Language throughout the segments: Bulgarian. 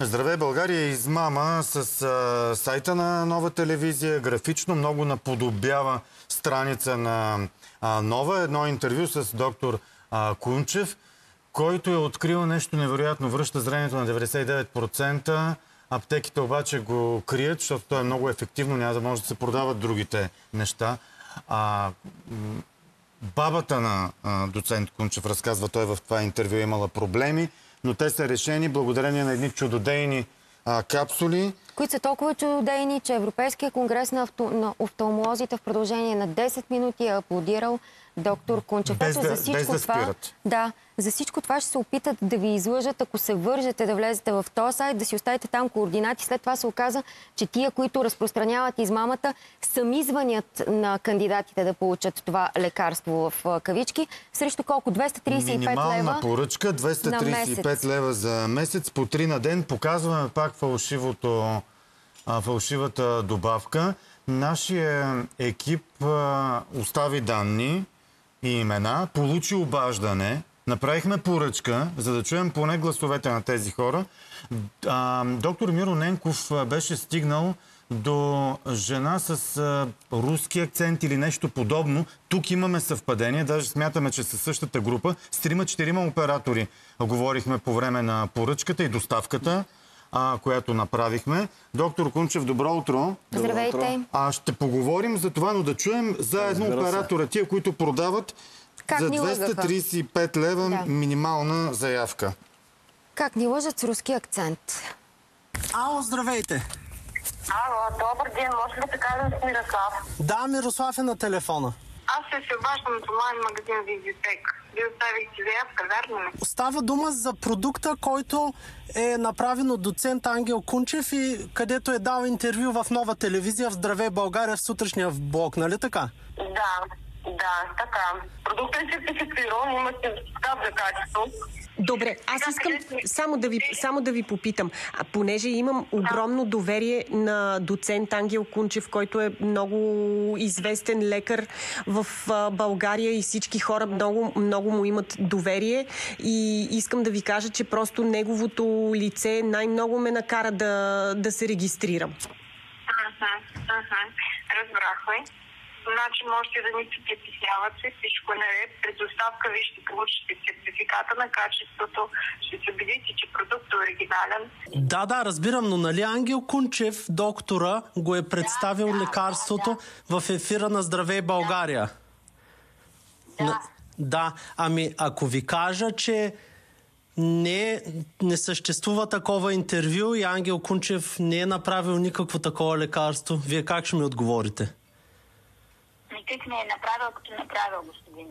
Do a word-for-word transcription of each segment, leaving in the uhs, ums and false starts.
Здравей, България е измама с а, сайта на Нова телевизия. Графично много наподобява страница на а, Нова. Едно интервю с доктор а, Кунчев, който е открил нещо невероятно. Връща зрението на деветдесет и девет процента. Аптеките обаче го крият, защото то е много ефективно. Няма да може да се продават другите неща. А, бабата на а, доцент Кунчев, разказва той в това интервю, е имала проблеми, но те са решени благодарение на едни чудодейни а, капсули. Които са толкова чудодейни, че Европейския конгрес на, авто, на офталмолозите в продължение на десет минути е аплодирал доктор Кунчев. Без да, за всичко без да това, да, за всичко това ще се опитат да ви излъжат, ако се вържете да влезете в този сайт, да си оставите там координати. След това се оказа, че тия, които разпространяват измамата, сами звънят на кандидатите да получат това лекарство в кавички. Срещу колко? двеста тридесет и пет лева. Минимална поръчка, двеста тридесет и пет лева за месец, по три на ден. Показваме пак фалшивото, а, фалшивата добавка. Нашия екип а, остави данни и имена, получи обаждане, направихме поръчка, за да чуем поне гласовете на тези хора. А, доктор Миро Ненков беше стигнал до жена с а, руски акцент или нещо подобно. Тук имаме съвпадение, даже смятаме, че са същата група. С трима-четирима оператори говорихме по време на поръчката и доставката, а, която направихме. Доктор Кунчев, добро утро. Здравейте. А, ще поговорим за това, но да чуем заедно оператора, тия, които продават как за двеста тридесет и пет лева да. Минимална заявка. Как ни лъжат с руски акцент? Ало, здравейте. Ало, добър ден, може ли така да с Мирослав? Да, Мирослав е на телефона. Аз се се обаждам от онлайн магазин Визитек. Вие оставихте заявка, вярно ли? Става дума за продукта, който е направен от доцент Ангел Кунчев и където е дал интервю в Нова телевизия в Здравей, България в сутрешния блок, нали така? Да, да, така. Продуктът е сертифициран, има сертификат за качество. Добре, аз искам само да ви, само да ви попитам, а понеже имам огромно доверие на доцент Ангел Кунчев, който е много известен лекар в България и всички хора много, много му имат доверие и искам да ви кажа, че просто неговото лице най-много ме накара да, да се регистрирам. Ага, ага, разбрахме. Значи можете да ни се притеснявате, всичко е наред. При доставка ви ще получите сертификата на качеството, ще се убедите, че продуктът е оригинален. Да, да, разбирам, но нали Ангел Кунчев, доктора, го е представил да, лекарството да, да. в ефира на Здравей, България? Да. Да, ами ако ви кажа, че не, не съществува такова интервю и Ангел Кунчев не е направил никакво такова лекарство, вие как ще ми отговорите? Никак не е направил, като направил, господин.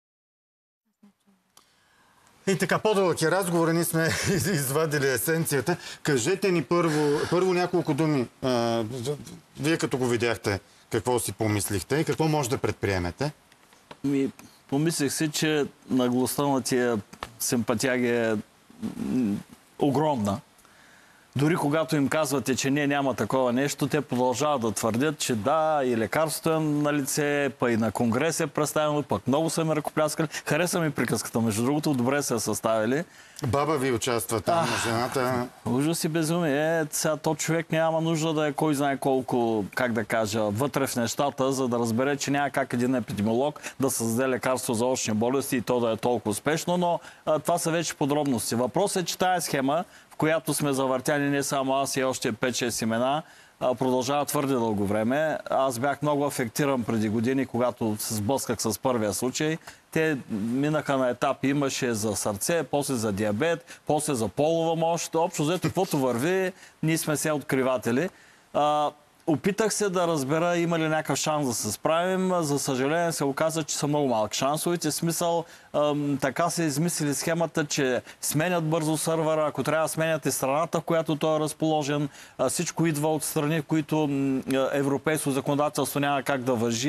И така, по-дълъг е разговор, ние сме извадили есенцията. Кажете ни първо, първо няколко думи. А, вие като го видяхте, какво си помислихте и какво може да предприемете? Ми, помислих си, че наглостта на тия симпатияги е огромна. Дори когато им казвате, че не, няма такова нещо, те продължават да твърдят, че да, и лекарството е на лице, па и на конгрес е представено, пък много са ме ръкопляскали. Хареса ми приказката, между другото, добре са съставили. Баба ви участва там, а, жената. Ужас и безумие. Е, сега то човек няма нужда да е кой знае колко, как да кажа, вътре в нещата, за да разбере, че няма как един епидемиолог да създаде лекарство за очни болести и то да е толкова успешно, но а, това са вече подробности. Въпросът е, че тая схема, в която сме завъртяни не само аз и още пет-шест имена, продължава твърде дълго време. Аз бях много афектиран преди години, когато се сблъсках с първия случай. Те минаха на етапи, имаше за сърце, после за диабет, после за полова мощ. Общо взето, каквото върви, ние сме се откриватели. Опитах се да разбера има ли някакъв шанс да се справим. За съжаление се оказа, че са много малък шансовете. В смисъл, ъм, така се измислили схемата, че сменят бързо сървъра. Ако трябва да сменят и страната, в която той е разположен, а, всичко идва от страни, които м, европейско законодателство няма как да важи.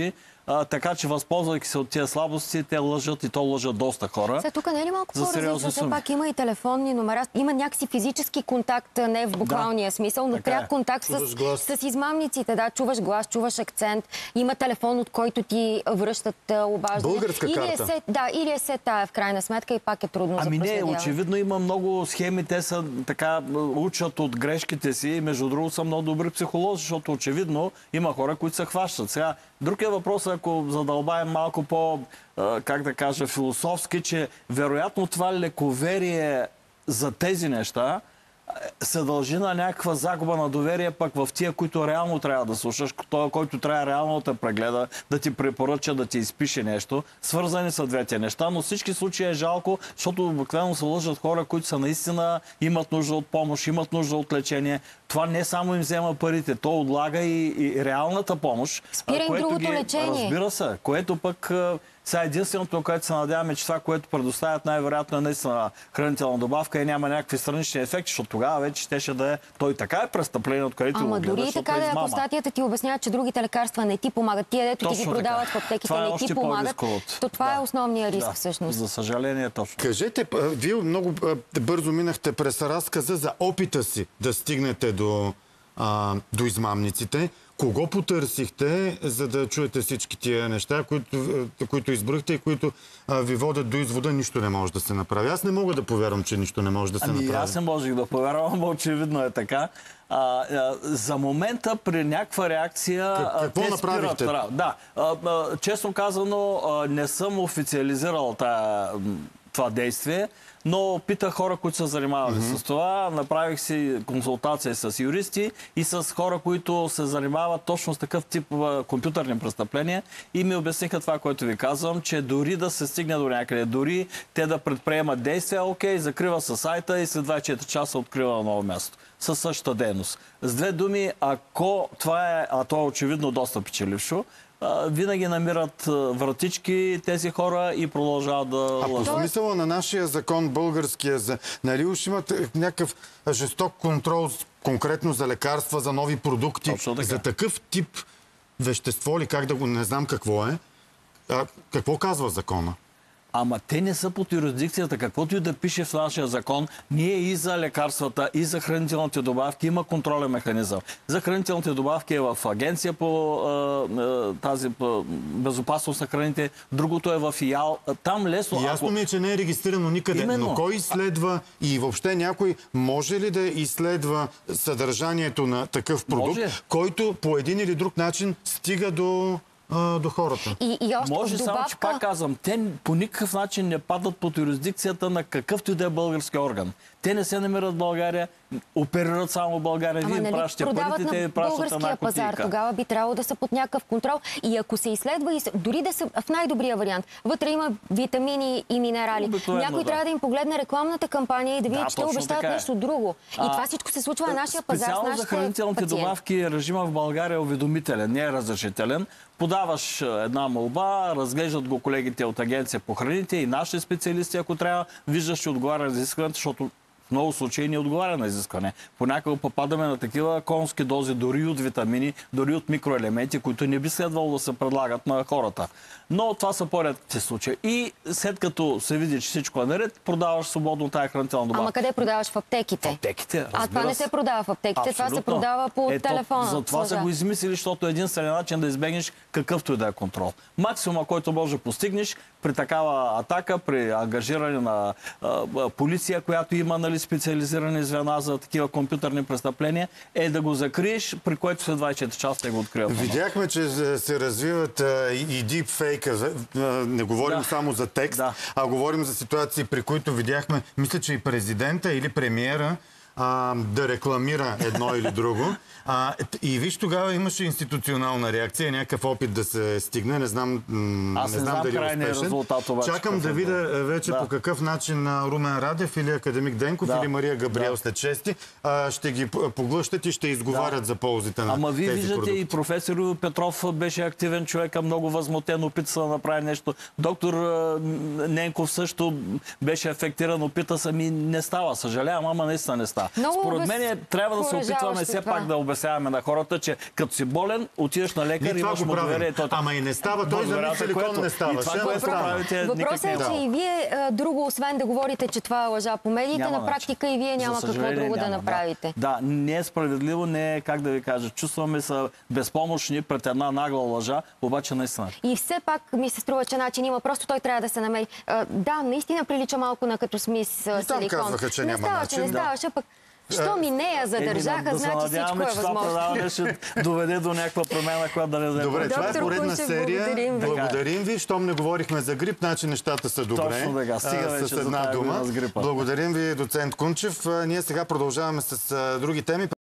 А, така че, възползвайки се от тези слабости, те лъжат и то лъжат доста хора. Сега тук не е ли малко по-различно? Все пак има и телефонни номера. Има някакси физически контакт, не в буквалния да. смисъл, но пряк контакт с, с измамниците. Да, чуваш глас, чуваш акцент. Има телефон, от който ти връщат обаждане. Българска или карта. Е се, да, или е се тая в крайна сметка и пак е трудно ами за проследяване. Не, очевидно има много схеми. Те са така, учат от грешките си и между другото са много добри психолози, защото очевидно има хора, които се хващат. Сега, друг е въпрос, ако задълбаем малко по, как да кажа, философски, че вероятно това лековерие за тези неща се дължи на някаква загуба на доверие пък в тия, които реално трябва да слушаш, той, който трябва реално да те прегледа, да ти препоръча, да ти изпише нещо. Свързани са двете неща, но всички случаи е жалко, защото обикновено се лъжат хора, които са наистина имат нужда от помощ, имат нужда от лечение. Това не само им взема парите, то отлага и, и реалната помощ. Спира им другото ги, лечение. Разбира се, което пък сега единственото, което се надяваме, че това, което предоставят най-вероятно е наистина хранителна добавка и няма някакви странични ефекти, защото тогава вече щеше да е... Той така е престъпление, от където го гледаш. Ама дори и така да е, ако статията ти обясняват, че другите лекарства не ти помагат, тия дето ти ги продават в аптеките не ти помагат, то това да. е основният риск да. всъщност. За съжаление точно. Кажете, вие много бързо минахте през разказа за опита си да стигнете до, а, до измамниците. Кого потърсихте, за да чуете всички тия неща, които, които избрахте и които а, ви водят до извода, нищо не може да се направи? Аз не мога да повярвам, че нищо не може да се ами, направи. Аз не можех да повярвам, но очевидно е така. А, а, за момента при някаква реакция... Как, какво те направихте? Спират, да, а, а, честно казано, а, не съм официализирал тая, това действие, но питах хора, които са занимавали mm-hmm. с това. Направих си консултация с юристи и с хора, които се занимават точно с такъв тип компютърни престъпления и ми обясниха това, което ви казвам, че дори да се стигне до някъде, дори те да предприемат действия, окей, закрива се сайта и след двайсет и четири часа открива на ново място. Със същата дейност. С две думи, ако това е, а то е очевидно доста печелившо, винаги намират вратички тези хора и продължават да лъжат. А по смисъла на нашия закон, българския, за, нали уж имат някакъв жесток контрол конкретно за лекарства, за нови продукти, за такъв тип вещество ли, как да го, не знам какво е. А, какво казва закона? Ама те не са под юрисдикцията. Каквото и да пише в нашия закон, ние и за лекарствата, и за хранителните добавки има контролен механизъм. За хранителните добавки е в агенция по а, тази по безопасност на храните, другото е в ИАЛ. Там лесно... Ясно ако... ми е, че не е регистрирано никъде. Именно. Но кой изследва и въобще някой може ли да изследва съдържанието на такъв продукт, може. който по един или друг начин стига до... до хората. И, и още може добавка... само, че пак казвам, те по никакъв начин не падат под юрисдикцията на какъвто и да е български орган. Те не се намират в България, оперират само в България. Ама, вие нали, пращате парите, те ви пращат една пазар. кутийка. Тогава би трябвало да са под някакъв контрол. И ако се изследва, и дори да са в най-добрия вариант, вътре има витамини и минерали. Някой да. трябва да им погледне рекламната кампания и да види, да, че те обещават е. нещо друго. А, и това всичко се случва на нашия пазар с нашите за хранителните пациенти. добавки режима в България е уведомителен, не е разрешителен. Подаваш една молба, разглеждат го колегите от агенция по храните и нашите специалисти, ако трябва, виждаш, че отговаря на изискването, защото в много случаи не отговаря на изискване. Понякога попадаме на такива конски дози, дори от витамини, дори от микроелементи, които не би следвало да се предлагат на хората. Но това са по-редките случаи. И след като се види, че всичко е наред, продаваш свободно тая хранителна добавка. Ама къде продаваш? В аптеките? В аптеките, разбира се. А това не се продава в аптеките, Абсолютно. това се продава по Ето, телефона. За това са го измислили, защото е единствен начин да избегнеш какъвто и да е контрол. Максимума, който може да постигнеш при такава атака, при ангажиране на а, полиция, която има, нали, специализирани звена за такива компютърни престъпления, е да го закриеш, при което след двайсет и четири часа го откриват. Видяхме, че се развиват а, и дипфейка. Не говорим да. само за текст, да. а говорим за ситуации, при които видяхме, мисля, че и президента или премиера а, да рекламира едно или друго. А, и виж, тогава имаше институционална реакция, някакъв опит да се стигне. Не знам, Аз не знам дали е успешен. Резултат, обаче, Чакам да видя вече да. по какъв начин Румен Радев или академик Денков да. или Мария Габриел да. след шести а, ще ги поглъщат и ще изговарят да. за ползите на Ама тези вие виждате продукти. И професор Петров беше активен човек, много възмутен, опита се да направи нещо. Доктор Ненков също беше афектиран, опита се, ми не става. Съжалявам, ама наистина не става. неща. Много Според мен трябва да се опитваме все това. пак да обясняваме на хората, че като си болен, отиваш на лекар и имаш му доверие. Ама и не става. Той за мен силикон не става. Въпросът е, че и вие друго, освен да говорите, че това е лъжа по медиите, на практика и вие няма какво друго да направите. Да, не е справедливо, не е, как да ви кажа, чувстваме се безпомощни пред една нагла лъжа, обаче наистина. И все пак ми се струва, че начин има, просто той трябва да се намери. Да, наистина прилича малко на като смис силикон. И там казваха, че няма начин. Не ставаше, пък що ми нея задържаха, да значи всичко е възможно. Това предаване ще доведе до някаква промяна, която да не вземе. Добре, това е поредна серия. Благодарим ви. Благодарим ви. Щом не говорихме за грип, значи нещата са добре. Точно така. Стига вече с една за дума. с грипа. Благодарим ви, доцент Кунчев. Ние сега продължаваме с други теми.